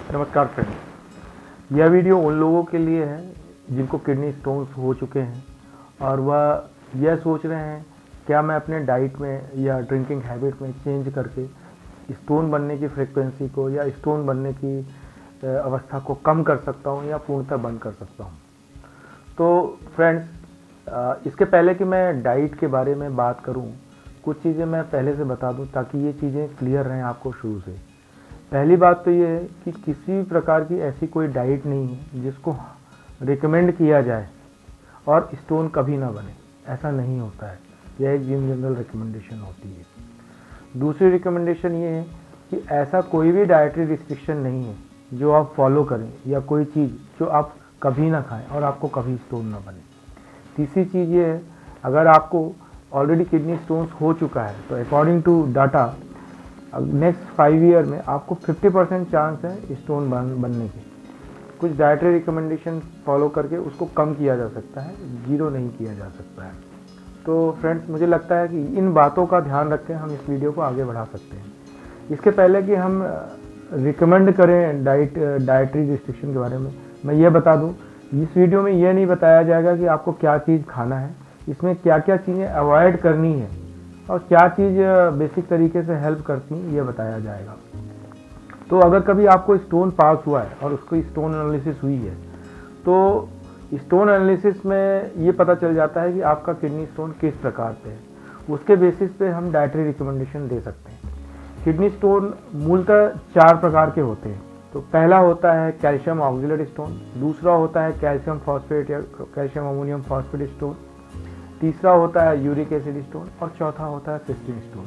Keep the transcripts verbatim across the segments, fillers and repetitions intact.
नमस्कार फ्रेंड्स, यह वीडियो उन लोगों के लिए है जिनको किडनी स्टोन्स हो चुके हैं और वह यह सोच रहे हैं क्या मैं अपने डाइट में या ड्रिंकिंग हैबिट में चेंज करके स्टोन बनने की फ्रीक्वेंसी को या स्टोन बनने की अवस्था को कम कर सकता हूं या पूर्णतः बंद कर सकता हूं। तो फ्रेंड्स, इसके पहले कि मैं डाइट के बारे में बात करूं, कुछ चीज़ें मैं पहले से बता दूं ताकि ये चीज़ें क्लियर रहें आपको शुरू से। पहली बात तो ये है कि किसी भी प्रकार की ऐसी कोई डाइट नहीं है जिसको रिकमेंड किया जाए और स्टोन कभी ना बने, ऐसा नहीं होता है। यह एक जिन जनरल रिकमेंडेशन होती है। दूसरी रिकमेंडेशन ये है कि ऐसा कोई भी डाइटरी रिस्ट्रिक्शन नहीं है जो आप फॉलो करें या कोई चीज़ जो आप कभी ना खाएं और आपको कभी स्टोन ना बने। तीसरी चीज़ ये है, अगर आपको ऑलरेडी किडनी स्टोन्स हो चुका है तो according to data next five year में आपको फिफ्टी परसेंट चांस है स्टोन बन बनने के। कुछ डाइटरी रिकमेंडेशन फॉलो करके उसको कम किया जा सकता है, जीरो नहीं किया जा सकता है। तो फ्रेंड्स, मुझे लगता है कि इन बातों का ध्यान रख के हम इस वीडियो को आगे बढ़ा सकते हैं। इसके पहले कि हम रिकमेंड करें डाइट डाइटरी रिस्ट्रिक्शन के बारे में, मैं ये बता दूं, इस वीडियो में ये नहीं बताया जाएगा कि आपको क्या चीज़ खाना है, इसमें क्या क्या चीज़ें अवॉइड करनी है और क्या चीज़ बेसिक तरीके से हेल्प करती हैं ये बताया जाएगा। तो अगर कभी आपको स्टोन पास हुआ है और उसको स्टोन एनालिसिस हुई है तो स्टोन एनालिसिस में ये पता चल जाता है कि आपका किडनी स्टोन किस प्रकार पे है। उसके बेसिस पे हम डाइटरी रिकमेंडेशन दे सकते हैं। किडनी स्टोन मूलतः चार प्रकार के होते हैं। तो पहला होता है कैल्शियम ऑक्जेलेट स्टोन, दूसरा होता है कैल्शियम फॉस्फेट या कैल्शियम अमोनियम फॉस्फेट स्टोन, तीसरा होता है यूरिक एसिड स्टोन और चौथा होता है सिस्टीन स्टोन।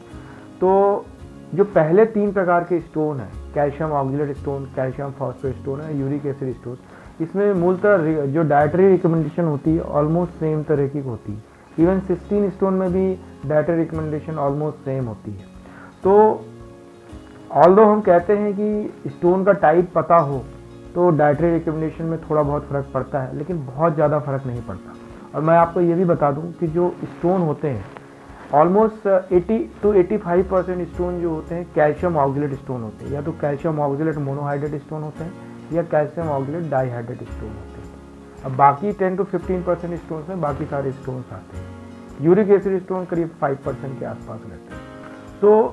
तो जो पहले तीन प्रकार के स्टोन हैं, calcium oxalate stone, calcium phosphate stone है, यूरिक एसिड स्टोन, इसमें मूलतः जो डाइटरी रिकमेंडेशन होती है ऑलमोस्ट सेम तरह की होती है। इवन सिस्टीन स्टोन में भी डाइटरी रिकमेंडेशन ऑलमोस्ट सेम होती है। तो ऑल्दो हम कहते हैं कि स्टोन का टाइप पता हो तो डाइटरी रिकमेंडेशन में थोड़ा बहुत फ़र्क पड़ता है, लेकिन बहुत ज़्यादा फर्क नहीं पड़ता। और मैं आपको ये भी बता दूं कि जो स्टोन होते हैं ऑलमोस्ट अस्सी टू पचासी परसेंट स्टोन जो होते हैं कैल्शियम ऑक्जेलेट स्टोन होते हैं, या तो कैल्शियम ऑक्जेलेट मोनोहाइड्रेट स्टोन होते हैं या कैल्शियम ऑक्जेलेट डाइहाइड्रेट स्टोन होते हैं। अब बाकी ten to fifteen percent stone में बाकी सारे स्टोन्स आते हैं। यूरिक एसिड स्टोन करीब फाइव परसेंट के आसपास रहते हैं। तो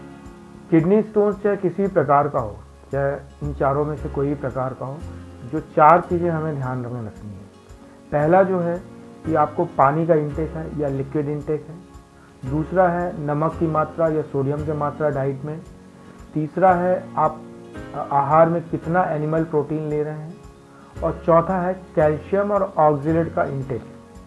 किडनी स्टोन चाहे किसी भी प्रकार का हो, चाहे इन चारों में से कोई भी प्रकार का हो, जो चार चीज़ें हमें ध्यान रखना रखनी है। पहला जो है कि आपको पानी का इंटेक है या लिक्विड इंटेक है। दूसरा है नमक की मात्रा या सोडियम की मात्रा डाइट में। तीसरा है आप आहार में कितना एनिमल प्रोटीन ले रहे हैं। और चौथा है कैल्शियम और ऑक्जेलेट का इंटेक।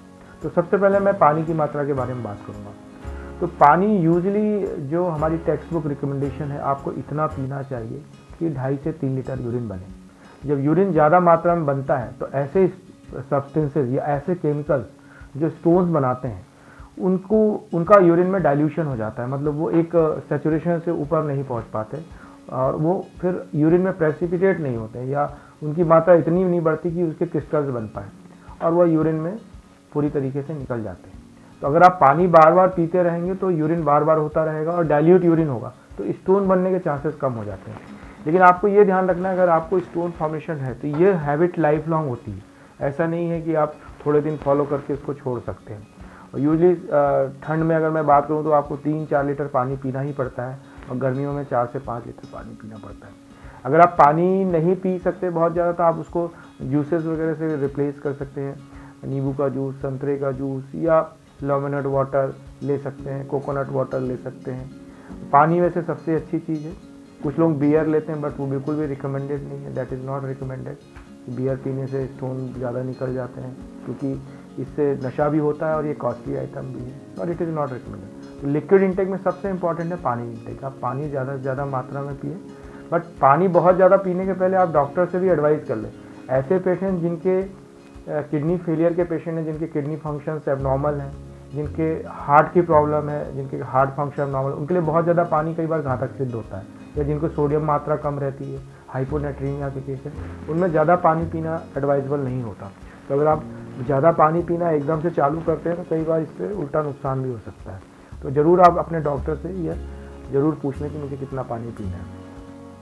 तो सबसे पहले मैं पानी की मात्रा के बारे में बात करूँगा। तो पानी यूजली जो हमारी टेक्स्ट बुक रिकमेंडेशन है, आपको इतना पीना चाहिए कि ढाई से तीन लीटर यूरिन बने। जब यूरिन ज़्यादा मात्रा में बनता है तो ऐसे सब्सटेंसेस या ऐसे केमिकल्स जो स्टोन्स बनाते हैं उनको उनका यूरिन में डाइल्यूशन हो जाता है, मतलब वो एक सैचुरेशन से ऊपर नहीं पहुंच पाते और वो फिर यूरिन में प्रेसिपिटेट नहीं होते या उनकी मात्रा इतनी नहीं बढ़ती कि उसके क्रिस्टल्स बन पाए और वह यूरिन में पूरी तरीके से निकल जाते हैं। तो अगर आप पानी बार बार पीते रहेंगे तो यूरिन बार बार होता रहेगा और डाइल्यूट यूरिन होगा तो स्टोन बनने के चांसेस कम हो जाते हैं। लेकिन आपको ये ध्यान रखना है, अगर आपको स्टोन फॉर्मेशन है तो ये हैबिट लाइफ लॉन्ग होती है। ऐसा नहीं है कि आप थोड़े दिन फॉलो करके इसको छोड़ सकते हैं। और यूजली ठंड में अगर मैं बात करूं तो आपको तीन चार लीटर पानी पीना ही पड़ता है और गर्मियों में चार से पाँच लीटर पानी पीना पड़ता है। अगर आप पानी नहीं पी सकते बहुत ज़्यादा तो आप उसको जूसेस वगैरह से रिप्लेस कर सकते हैं। नींबू का जूस, संतरे का जूस या लेमनेड वाटर ले सकते हैं, कोकोनट वाटर ले सकते हैं। पानी वैसे सबसे अच्छी चीज़ है। कुछ लोग बियर लेते हैं बट वो बिल्कुल भी रिकमेंडेड नहीं है, that is not recommended. Beer पीने से स्टोन ज़्यादा निकल जाते हैं क्योंकि इससे नशा भी होता है और ये कॉस्टली आइटम भी है और इट इज़ नॉट रिकमेंडेड। तो लिक्विड इंटेक में सबसे इंपॉर्टेंट है पानी इंटेक। आप पानी ज़्यादा से ज़्यादा मात्रा में पिए, बट पानी बहुत ज़्यादा पीने के पहले आप डॉक्टर से भी एडवाइस कर लें। ऐसे पेशेंट जिनके किडनी फेलियर के पेशेंट हैं, जिनके किडनी फंक्शंस एबनॉर्मल हैं, जिनके हार्ट की प्रॉब्लम है, जिनके हार्ट फंक्शन एबनॉर्मल, उनके लिए बहुत ज़्यादा पानी कई बार घातक सिद्ध होता है। या जिनको सोडियम मात्रा कम रहती है, हाइपोनेट्रीमिया के केस है, उनमें ज़्यादा पानी पीना एडवाइजेबल नहीं होता। तो अगर आप ज़्यादा पानी पीना एकदम से चालू करते हैं तो कई बार इससे उल्टा नुकसान भी हो सकता है। तो ज़रूर आप अपने डॉक्टर से यह ज़रूर पूछ लें कि मुझे कितना पानी पीना है।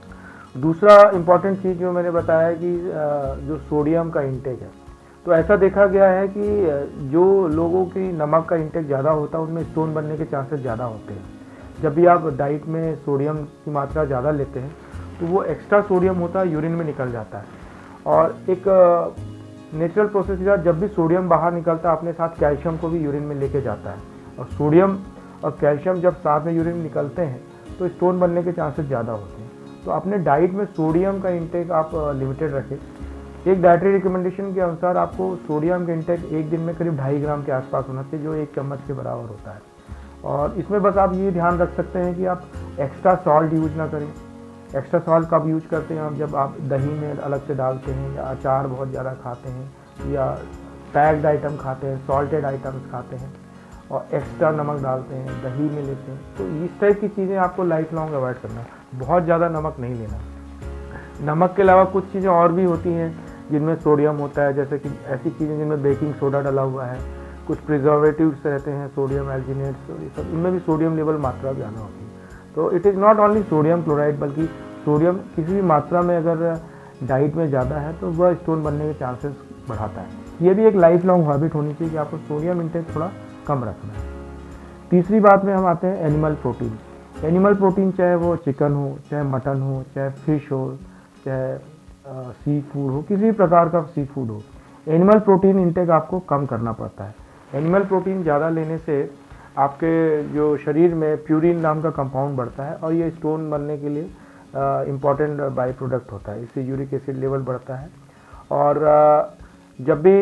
दूसरा इम्पॉर्टेंट चीज़ जो मैंने बताया कि जो सोडियम का इंटेक है, तो ऐसा देखा गया है कि जो लोगों की नमक का इंटेक ज़्यादा होता है उनमें स्टोन बनने के चांसेस ज़्यादा होते हैं। जब भी आप डाइट में सोडियम की मात्रा ज़्यादा लेते हैं तो वो एक्स्ट्रा सोडियम होता है यूरिन में निकल जाता है, और एक नेचुरल प्रोसेस के साथ जब भी सोडियम बाहर निकलता है अपने साथ कैल्शियम को भी यूरिन में लेके जाता है, और सोडियम और कैल्शियम जब साथ में यूरिन में निकलते हैं तो स्टोन बनने के चांसेस ज़्यादा होते हैं। तो अपने डाइट में सोडियम का इंटेक आप लिमिटेड रखें। एक डाइटरी रिकमेंडेशन के अनुसार आपको सोडियम का इंटेक एक दिन में करीब ढाई ग्राम के आसपास होना चाहिए, जो एक चम्मच के बराबर होता है। और इसमें बस आप ये ध्यान रख सकते हैं कि आप एक्स्ट्रा सॉल्ट यूज ना करें। एक्स्ट्रा सॉल्ट कब यूज करते हैं? आप जब आप दही में अलग से डालते हैं, या अचार बहुत ज़्यादा खाते हैं, या पैक्ड आइटम खाते हैं, सॉल्टेड आइटम्स खाते हैं और एक्स्ट्रा नमक डालते हैं, दही में लेते हैं, तो इस टाइप की चीज़ें आपको लाइफ लॉन्ग अवॉइड करना है। बहुत ज़्यादा नमक नहीं लेना। नमक के अलावा कुछ चीज़ें और भी होती हैं जिनमें सोडियम होता है, जैसे कि ऐसी चीज़ें जिनमें बेकिंग सोडा डाला हुआ है, कुछ प्रिजर्वेटिव्स रहते हैं, सोडियम एल्जिनेट्स, और ये सब, इनमें भी सोडियम लेवल मात्रा ज़्यादा होती है। तो it is not only sodium chloride, बल्कि सोडियम किसी भी मात्रा में अगर डाइट में ज़्यादा है तो वह स्टोन बनने के चांसेस बढ़ाता है। ये भी एक लाइफ लॉन्ग हैबिट होनी चाहिए कि आपको सोडियम इंटेक थोड़ा कम रखना है। तीसरी बात में हम आते हैं एनिमल प्रोटीन। एनिमल प्रोटीन चाहे वो चिकन हो, चाहे मटन हो, चाहे फिश हो, चाहे सी फूड हो, किसी भी प्रकार का सी फूड हो, एनिमल प्रोटीन इंटेक आपको कम करना पड़ता है। एनिमल प्रोटीन ज़्यादा लेने से आपके जो शरीर में प्यूरिन नाम का कंपाउंड बढ़ता है, और ये स्टोन बनने के लिए इम्पॉर्टेंट बाई प्रोडक्ट होता है। इससे यूरिक एसिड लेवल बढ़ता है, और uh, जब भी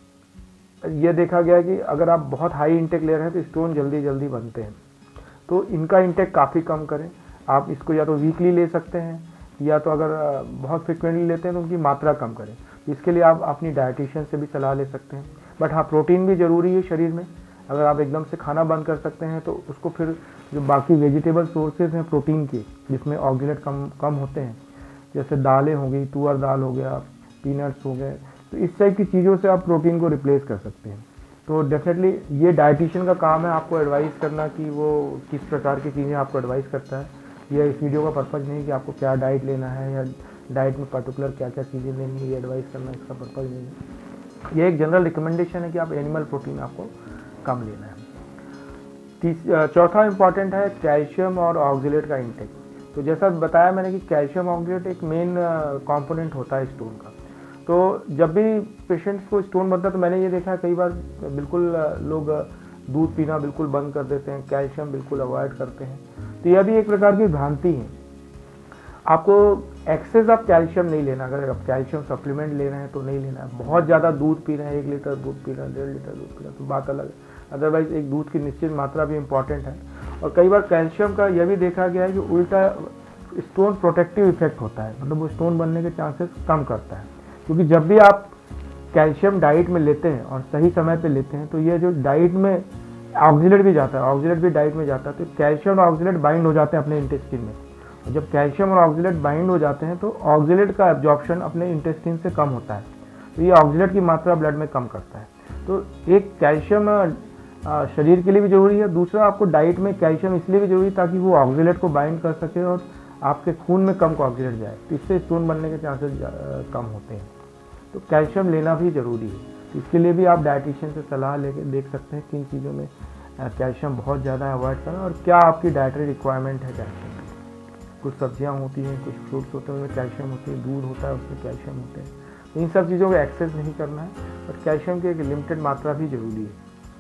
ये देखा गया कि अगर आप बहुत हाई इंटेक ले रहे हैं तो स्टोन जल्दी जल्दी बनते हैं। तो इनका इंटेक काफ़ी कम करें। आप इसको या तो वीकली ले सकते हैं, या तो अगर बहुत फ्रिक्वेंटली लेते हैं तो उनकी मात्रा कम करें। इसके लिए आप अपनी डाइटिशियन से भी सलाह ले सकते हैं। बट हाँ, प्रोटीन भी ज़रूरी है शरीर में। अगर आप एकदम से खाना बंद कर सकते हैं तो उसको फिर जो बाकी वेजिटेबल सोर्सेज हैं प्रोटीन के, जिसमें ऑक्सीलेट कम कम होते हैं, जैसे दालें हो गई, तुअर दाल हो गया, पीनट्स हो गए, तो इस टाइप की चीज़ों से आप प्रोटीन को रिप्लेस कर सकते हैं। तो डेफिनेटली ये डाइटिशियन का काम है आपको एडवाइस करना कि वो किस प्रकार की चीज़ें आपको एडवाइस करता है। यह इस वीडियो का पर्पज़ नहीं कि आपको क्या डाइट लेना है या डाइट में पर्टिकुलर क्या क्या चीज़ें लेनी है, ये एडवाइस करना इसका पर्पज़ नहीं है। ये एक जनरल रिकमेंडेशन है कि आप एनिमल प्रोटीन आपको कम लेना है। तीस चौथा इंपॉर्टेंट है कैल्शियम और ऑक्सीलेट का इंटेक। तो जैसा बताया मैंने कि कैल्शियम ऑक्सीलेट एक मेन कंपोनेंट होता है स्टोन का। तो जब भी पेशेंट्स को स्टोन बनता है तो मैंने ये देखा है कई बार बिल्कुल लोग दूध पीना बिल्कुल बंद कर देते हैं, कैल्शियम बिल्कुल अवॉइड करते हैं। तो यह भी एक प्रकार की भ्रांति है। आपको एक्सेस ऑफ कैल्शियम नहीं लेना। अगर आप कैल्शियम सप्लीमेंट ले रहे हैं तो नहीं लेना है। बहुत ज़्यादा दूध पी रहे हैं, एक लीटर दूध पी रहे हैं, डेढ़ लीटर दूध पी रहे हैं, तो बात अलग है। अदरवाइज एक दूध की निश्चित मात्रा भी इम्पॉर्टेंट है। और कई बार कैल्शियम का यह भी देखा गया है कि उल्टा स्टोन प्रोटेक्टिव इफेक्ट होता है, मतलब वो स्टोन बनने के चांसेस कम करता है। क्योंकि जब भी आप कैल्शियम डाइट में लेते हैं और सही समय पे लेते हैं तो ये जो डाइट में ऑक्सीलेट भी जाता है, ऑक्सीलेट भी डाइट में जाता है, तो कैल्शियम और ऑक्सीलेट बाइंड हो जाते हैं अपने इंटेस्टिन में। और जब कैल्शियम और ऑक्सीलेट बाइंड हो जाते हैं तो ऑक्सीलेट का एब्जॉर्प्शन अपने इंटेस्टिन से कम होता है, तो ये ऑक्सीलेट की मात्रा ब्लड में कम करता है। तो एक कैल्शियम शरीर के लिए भी जरूरी है, दूसरा आपको डाइट में कैल्शियम इसलिए भी जरूरी ताकि वो ऑक्सीलेट को बाइंड कर सके और आपके खून में कम ऑक्सीलेट जाए, तो इससे स्टोन बनने के चांसेस कम होते हैं। तो कैल्शियम लेना भी ज़रूरी है। तो इसके लिए भी आप डाइटिशियन से सलाह लेके देख सकते हैं किन चीज़ों में कैल्शियम बहुत ज़्यादा अवॉइड करना और क्या आपकी डाइटरी रिक्वायरमेंट है कैल्शियम की। कुछ सब्जियां होती हैं, कुछ फ्रूट्स होते हैं, उनमें कैल्शियम होती है, दूध होता है उसमें कैल्शियम होते हैं। तो इन सब चीज़ों को एक्सेस नहीं करना है, पर कैल्शियम की एक लिमिटेड मात्रा भी ज़रूरी है।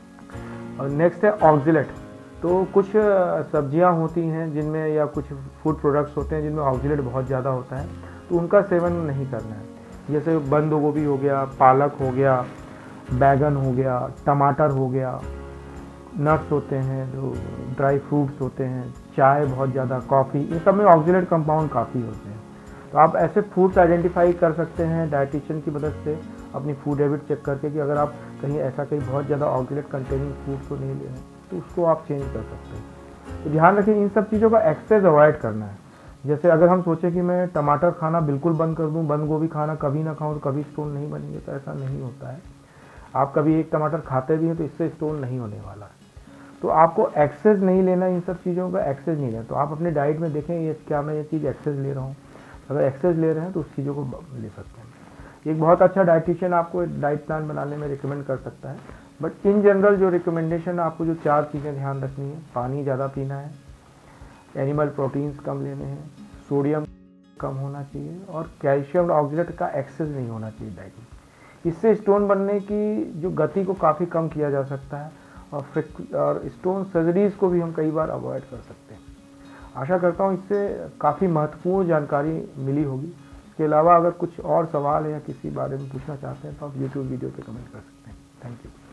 और नेक्स्ट है ऑक्सीलेट। तो कुछ सब्जियां होती हैं जिनमें या कुछ फूड प्रोडक्ट्स होते हैं जिनमें ऑक्सीलेट बहुत ज़्यादा होता है, तो उनका सेवन नहीं करना है। जैसे बंद गोभी हो गया, पालक हो गया, बैगन हो गया, टमाटर हो गया, नट्स होते हैं, जो ड्राई फ्रूट्स होते हैं, चाय बहुत ज़्यादा, कॉफ़ी, इन सब में ऑक्सीलेट कंपाउंड काफ़ी होते हैं। तो आप ऐसे फूड्स आइडेंटिफाई कर सकते हैं डाइटिशियन की मदद से अपनी फूड हैबिट चेक करके कि अगर आप कहीं ऐसा कहीं बहुत ज़्यादा ऑक्सीलेट कंटेनिंग फूड को नहीं ले रहे हैं तो उसको आप चेंज कर सकते हैं। तो ध्यान रखिए इन सब चीज़ों का एक्सेस अवॉइड करना है। जैसे अगर हम सोचें कि मैं टमाटर खाना बिल्कुल बंद कर दूं, बंद गोभी खाना कभी ना खाऊं तो कभी स्टोन नहीं बनेंगे, तो ऐसा नहीं होता है। आप कभी एक टमाटर खाते भी हैं तो इससे स्टोन नहीं होने वाला है। तो आपको एक्सेस नहीं लेना, इन सब चीज़ों का एक्सेस नहीं लेना। तो आप अपने डाइट में देखें ये क्या मैं ये चीज़ एक्सेस ले रहा हूँ, अगर एक्सेस ले रहे हैं तो उस चीज़ों को ले सकते हैं। एक बहुत अच्छा डाइटिशियन आपको डाइट प्लान बनाने में रिकमेंड कर सकता है, बट इन जनरल जो रिकमेंडेशन आपको जो चार चीज़ें ध्यान रखनी है, पानी ज़्यादा पीना है, एनिमल प्रोटीन्स कम लेने हैं, सोडियम कम होना चाहिए और कैल्शियम और ऑक्सीडेंट का एक्सेस नहीं होना चाहिए डाइट में। इससे स्टोन बनने की जो गति को काफ़ी कम किया जा सकता है और और स्टोन सर्जरीज को भी हम कई बार अवॉइड कर सकते हैं। आशा करता हूँ इससे काफ़ी महत्वपूर्ण जानकारी मिली होगी। इसके अलावा अगर कुछ और सवाल है या किसी बारे में पूछना चाहते हैं तो आप यूट्यूब वीडियो पे कमेंट कर सकते हैं। Thank you.